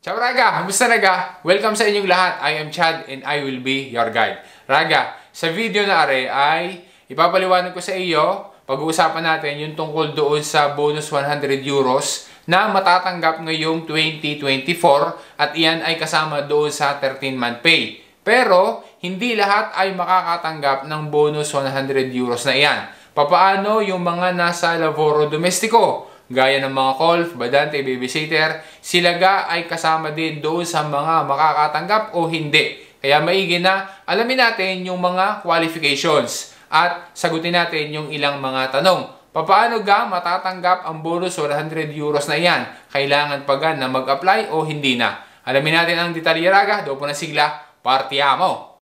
Ciao Raga! Kamusta Raga? Welcome sa inyong lahat. I am Chad and I will be your guide. Raga, sa video na are ay ipapaliwanag ko sa iyo, pag-uusapan natin yung tungkol doon sa bonus 100 euros na matatanggap ngayong 2024 at iyan ay kasama doon sa 13-month pay. Pero hindi lahat ay makakatanggap ng bonus 100 euros na iyan. Papaano yung mga nasa lavoro domestiko? Gaya ng mga call, badante, babysitter, sila ga ay kasama din doon sa mga makakatanggap o hindi. Kaya maigi na alamin natin yung mga qualifications at sagutin natin yung ilang mga tanong. Paano ga matatanggap ang bonus 100 euros na iyan? Kailangan pa ga na mag-apply o hindi na? Alamin natin ang detalye Raga, doon po na sigla, partiamo!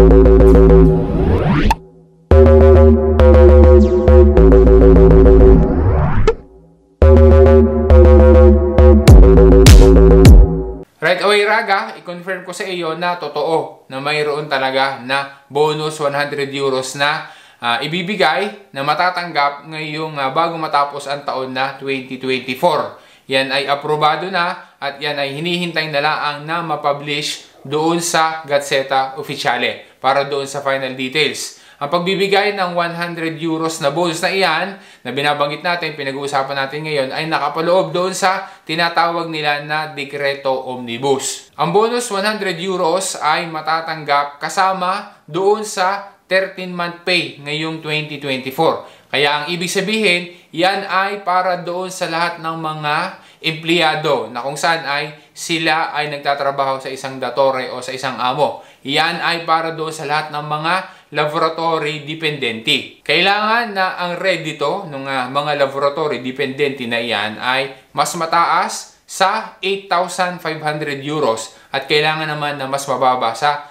Right away Raga, i-confirm ko sa iyo na totoo na mayroon talaga na bonus 100 euros na ibibigay na matatanggap ngayong bago matapos ang taon na 2024. Yan ay aprobado na at yan ay hinihintay na lang na mapublish doon sa Gazzetta Ufficiale para doon sa final details. Ang pagbibigay ng 100 euros na bonus na iyan, na binabanggit natin, pinag-uusapan natin ngayon, ay nakapaloob doon sa tinatawag nila na Dekreto Omnibus. Ang bonus 100 euros ay matatanggap kasama doon sa 13-month pay ngayong 2024. Kaya ang ibig sabihin, yan ay para doon sa lahat ng mga empleyado na kung saan ay sila ay nagtatrabaho sa isang datore o sa isang amo. Yan ay para doon sa lahat ng mga laboratory dependenti. Kailangan na ang redito ng mga laboratory dependenti na iyan ay mas mataas sa 8,500 euros at kailangan naman na mas mababa sa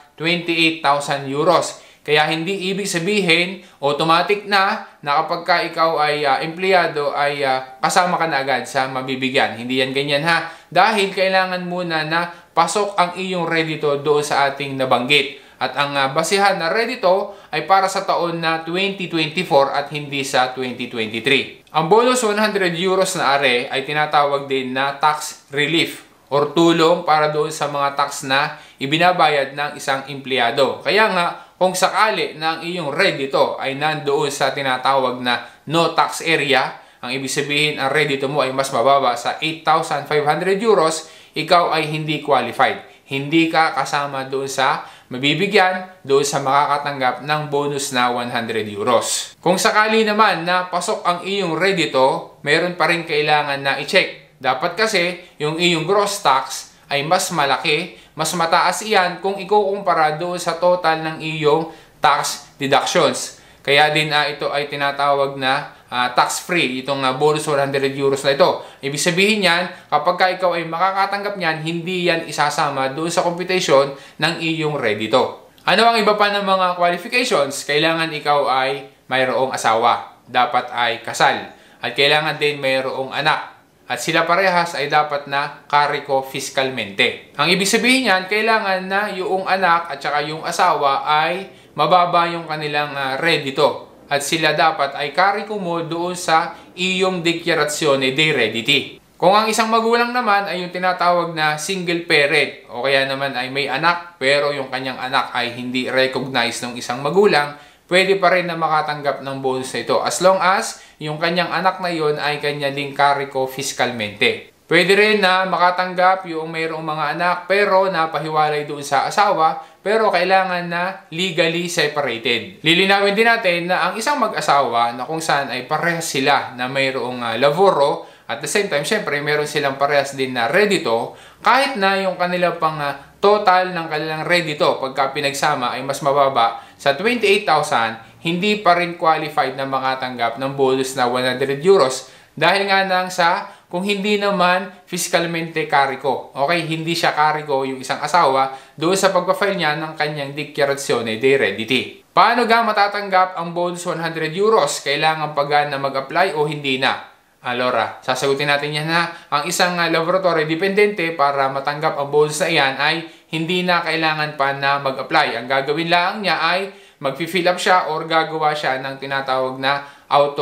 28,000 euros. Kaya hindi ibig sabihin automatic na kapag ka ikaw ay empleyado ay kasama ka na agad sa mabibigyan. Hindi yan ganyan ha. Dahil kailangan muna na pasok ang iyong redito doon sa ating nabanggit. At ang basihan na redito ay para sa taon na 2024 at hindi sa 2023. Ang bonus 100 euros na are ay tinatawag din na tax relief or tulong para doon sa mga tax na ibinabayad ng isang empleyado. Kaya nga, kung sakali na ang iyong redito ay nandoon sa tinatawag na no tax area, ang ibig sabihin ang redito mo ay mas mababa sa 8,500 euros, ikaw ay hindi qualified. Hindi ka kasama doon sa mabibigyan, doon sa makakatanggap ng bonus na 100 euros. Kung sakali naman na pasok ang iyong redito, meron pa rin kailangan na i-check. Dapat kasi yung iyong gross tax ay mas malaki, mas mataas iyan kung ikukumpara doon sa total ng iyong tax deductions. Kaya din ito ay tinatawag na tax-free, itong bonus 100 euros na ito. Ibig sabihin yan, kapag ka ikaw ay makakatanggap niyan, hindi yan isasama doon sa computation ng iyong redito. Ano ang iba pa ng mga qualifications? Kailangan ikaw ay mayroong asawa. Dapat ay kasal. At kailangan din mayroong anak. At sila parehas ay dapat na kariko fiscalmente. Ang ibig sabihin niyan, kailangan na yung anak at saka yung asawa ay mababa yung kanilang redito. At sila dapat ay kariko mo doon sa iyong dichiarazione dei redditi. Kung ang isang magulang naman ay yung tinatawag na single parent o kaya naman ay may anak pero yung kanyang anak ay hindi recognized ng isang magulang, pwede pa rin na makatanggap ng bonus na ito as long as yung kanyang anak na yon ay kanya ding kariko fiscalmente. Pwede rin na makatanggap yung mayroong mga anak pero napahiwalay doon sa asawa pero kailangan na legally separated. Lilinawin din natin na ang isang mag-asawa na kung saan ay parehas sila na mayroong lavoro at the same time, syempre, meron silang parehas din na redito kahit na yung kanilang pang total ng kanilang redito pagka pinagsama ay mas mababa sa 28,000, hindi pa rin qualified na makatanggap ng bonus na 100 euros dahil nga nang sa kung hindi naman fiscalmente kariko. Okay, hindi siya kariko yung isang asawa doon sa pagpa-file niya ng kanyang dichiarazione dei redditi. Paano ga matatanggap ang bonus 100 euros? Kailangan pa ga na mag-apply o hindi na? Alora, sasagutin natin yan ha. Ang isang laboratory dependente para matanggap ang bonus na iyan ay hindi na kailangan pa na mag-apply. Ang gagawin lang niya ay mag-fill up siya or gagawa siya ng tinatawag na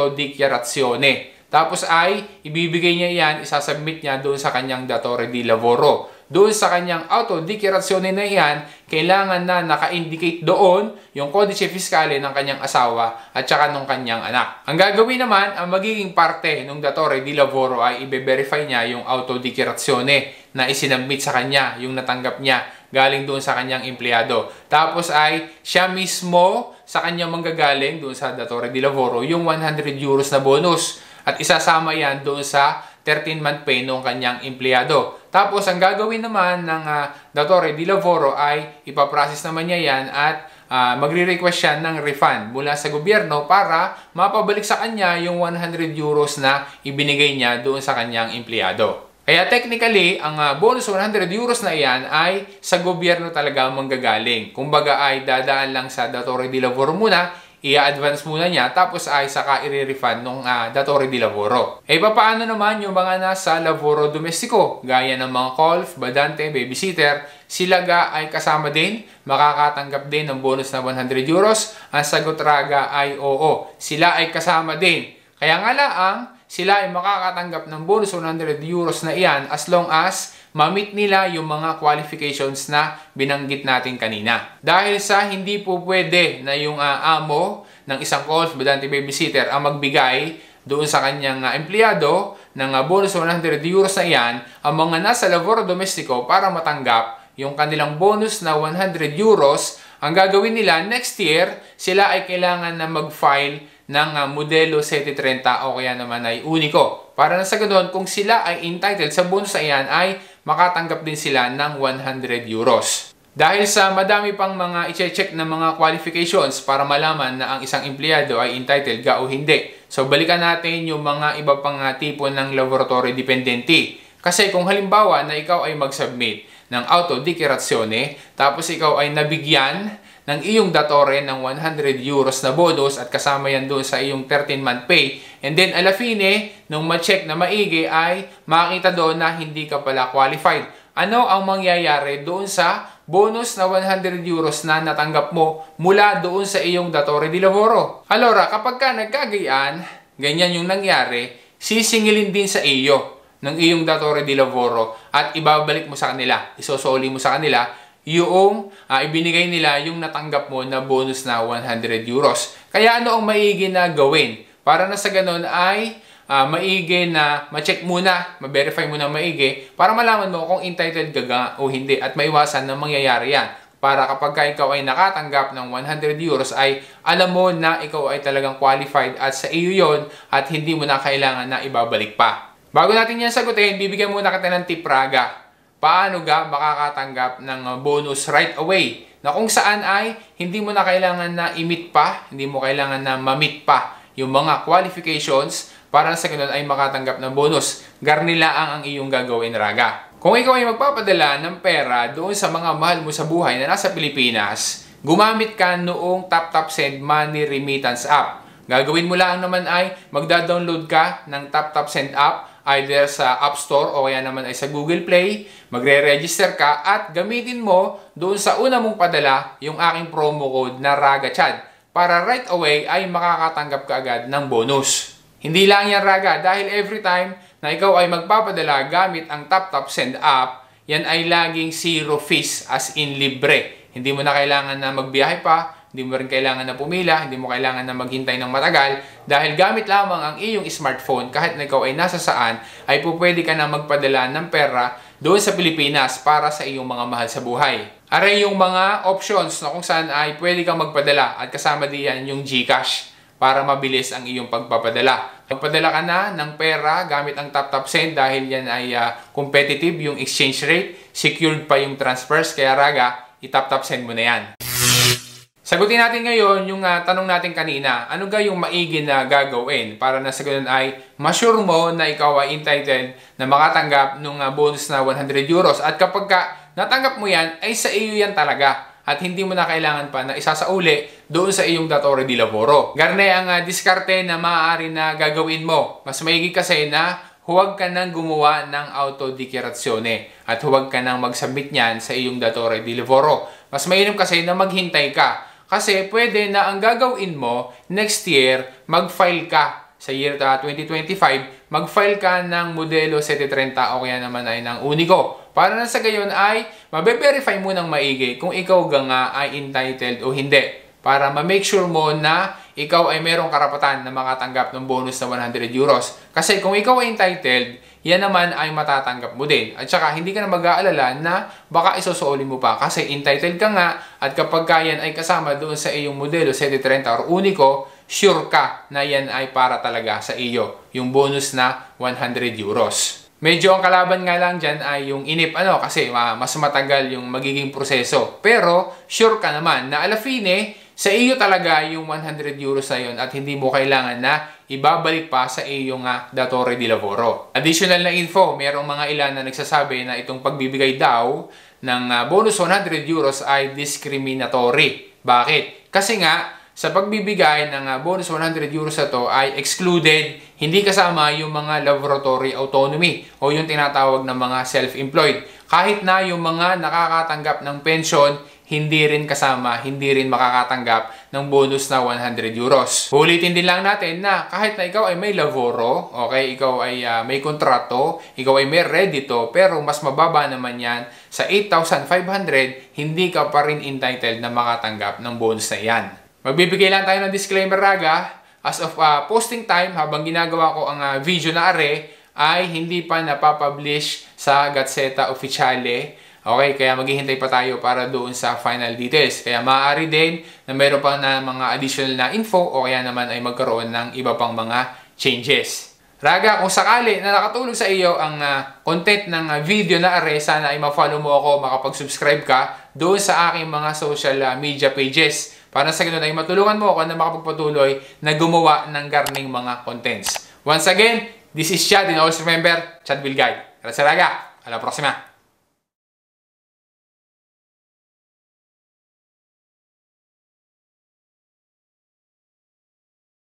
autodichiarazione. Tapos ay ibibigay niya yan, isasubmit niya doon sa kanyang datore di lavoro. doon sa kanyang autodichiarazione na yan, kailangan na naka-indicate doon yung codice fiscale ng kanyang asawa at saka ng kanyang anak. Ang gagawin naman, ang magiging parte ng datore di lavoro ay i-verify niya yung autodichiarazione na isinabmit sa kanya, yung natanggap niya galing doon sa kanyang empleyado. Tapos ay siya mismo sa kanyang manggagaling doon sa datore di lavoro yung 100 euros na bonus. At isasama yan doon sa 13-month pay ng kanyang empleyado. Tapos, ang gagawin naman ng datore di lavoro ay ipaprocess naman niya yan at magre-request siya ng refund mula sa gobyerno para mapabalik sa kanya yung 100 euros na ibinigay niya doon sa kanyang empleyado. Kaya technically, ang bonus 100 euros na iyan ay sa gobyerno talaga manggagaling. Kumbaga ay dadaan lang sa datore di lavoro muna, i-advance muna niya, tapos ay saka i-refund ng datore di lavoro. Paano naman yung mga nasa lavoro domestico, gaya ng mga colf, badante, babysitter, sila ay kasama din, makakatanggap din ng bonus na 100 euros. Ang sagot raga ay oo, sila ay kasama din. Kaya nga laang, sila ay makakatanggap ng bonus 100 euros na iyan as long as ma-meet nila yung mga qualifications na binanggit natin kanina. Dahil sa hindi po pwede na yung amo ng isang colf, badante, babysitter ang magbigay doon sa kanyang empleyado ng bonus 100 euros na iyan, ang mga nasa lavoro domestico para matanggap yung kanilang bonus na 100 euros, ang gagawin nila next year, sila ay kailangan na mag-file ng modelo 730 o kaya naman ay uniko. Para na sa ganoon, kung sila ay entitled sa bonus na iyan, ay makatanggap din sila ng 100 euros. Dahil sa madami pang mga i-check na mga qualifications para malaman na ang isang empleyado ay entitled ka o hindi. So balikan natin yung mga iba pang tipo ng laboratory dipendenti. Kasi kung halimbawa na ikaw ay mag-submit ng autodichiarazione, tapos ikaw ay nabigyan ng iyong datore ng 100 euros na bonus at kasama yan doon sa iyong 13-month pay. And then, ala fine, nung ma-check na maigi ay makita doon na hindi ka pala qualified. Ano ang mangyayari doon sa bonus na 100 euros na natanggap mo mula doon sa iyong datore di lavoro? Allora, kapag ka nagkagayaan, ganyan yung nangyari, sisingilin din sa iyo ng iyong datore di lavoro at ibabalik mo sa kanila, isosoli mo sa kanila yung ibinigay nila yung natanggap mo na bonus na 100 euros. Kaya ano ang maigi na gawin? Para na sa ganun ay maigi na ma-check muna, ma-verify muna maigi para malaman mo kung entitled ka o hindi at maiwasan na mangyayari yan. Para kapag ikaw ay nakatanggap ng 100 euros ay alam mo na ikaw ay talagang qualified at sa iyo yon at hindi mo na kailangan na ibabalik pa. Bago natin yan sagutin, bibigyan muna kita ng tip raga. Paano ka makakatanggap ng bonus right away? Na kung saan ay hindi mo na kailangan na i-meet pa, hindi mo kailangan na ma-meet pa yung mga qualifications para sa ganun ay makatanggap ng bonus. Garnilaang ang iyong gagawin raga. Kung ikaw ay magpapadala ng pera doon sa mga mahal mo sa buhay na nasa Pilipinas, gumamit ka noong TapTap Send Money Remittance app. Gagawin mo lang naman ay magda-download ka ng TapTap Send app either sa App Store o kaya naman ay sa Google Play, magre-register ka at gamitin mo doon sa una mong padala yung aking promo code na RAGACHAD para right away ay makakatanggap ka agad ng bonus. Hindi lang yan raga dahil every time na ikaw ay magpapadala gamit ang TapTap Send app, yan ay laging zero fees as in libre. Hindi mo na kailangan na magbiyahe pa, hindi mo rin kailangan na pumila, hindi mo kailangan na maghintay ng matagal dahil gamit lamang ang iyong smartphone kahit na ikaw ay nasa saan ay pwede ka na magpadala ng pera doon sa Pilipinas para sa iyong mga mahal sa buhay. Aray yung mga options na kung saan ay pwede kang magpadala at kasama diyan yung GCash para mabilis ang iyong pagpapadala. Magpadala ka na ng pera gamit ang TapTap Send dahil yan ay competitive yung exchange rate, secured pa yung transfers kaya raga, i-TapTap Send mo na yan. Sagutin natin ngayon yung tanong natin kanina. Ano ga yung maigi na gagawin para na sa ganun ay ma-sure mo na ikaw ay entitled na makatanggap ng bonus na 100 euros. At kapag ka natanggap mo yan, ay sa iyo yan talaga. At hindi mo na kailangan pa na isasauli doon sa iyong datore di lavoro. Garne ang diskarte na maaari na gagawin mo. Mas maigi kasi na huwag ka nang gumawa ng autodichiarazione at huwag ka nang mag-submit niyan sa iyong datore di lavoro. Mas mainam kasi na maghintay ka. Kasi pwede na ang gagawin mo, next year, mag-file ka. Sa year 2025, mag-file ka ng modelo 730 o kaya naman ay ng uniko. Para na sa gayon ay mabe-verify mo ng maigi kung ikaw nga ay entitled o hindi. Para ma-make sure mo na ikaw ay merong karapatan na makatanggap ng bonus na 100 euros. Kasi kung ikaw ay entitled, yan naman ay matatanggap mo din. At saka hindi ka na mag-aalala na baka isusuolin mo pa kasi entitled ka nga at kapag yan ay kasama doon sa iyong modelo 730 or Unico, sure ka na yan ay para talaga sa iyo. Yung bonus na 100 euros. Medyo ang kalaban nga lang dyan ay yung inip kasi mas matagal yung magiging proseso. Pero sure ka naman na alafine, sa iyo talaga yung 100 euros na yun at hindi mo kailangan na ibabalik pa sa iyong datore di lavoro. Additional na info, mayroong mga ilan na nagsasabi na itong pagbibigay daw ng bonus 100 euros ay discriminatory. Bakit? Kasi nga, sa pagbibigay ng bonus 100 euros na to ay excluded, hindi kasama yung mga laboratory autonomy o yung tinatawag na mga self-employed. Kahit na yung mga nakakatanggap ng pension, hindi rin kasama, hindi rin makakatanggap ng bonus na 100 euros. Ulitin din lang natin na kahit na ikaw ay may laboro, okay, ikaw ay may kontrato, ikaw ay may redito, pero mas mababa naman yan sa 8,500, hindi ka pa rin entitled na makatanggap ng bonus na yan. Magbibigay lang tayo ng disclaimer raga. As of posting time, habang ginagawa ko ang video na ay hindi pa napapublish sa Gazzetta Ufficiale. Okay, kaya maghihintay pa tayo para doon sa final details. Kaya maaari din na meron pa na mga additional na info o kaya naman ay magkaroon ng iba pang mga changes. Raga, kung sakali na nakatulong sa iyo ang content ng video na sana ay ma-follow mo ako, makapag-subscribe ka doon sa aking mga social media pages. Para sa ganun ay matulungan mo ako na makapagpatuloy na gumawa ng garning mga contents. Once again, this is Chad and always remember, Chad will guide. Gracias, Raga. A la próxima.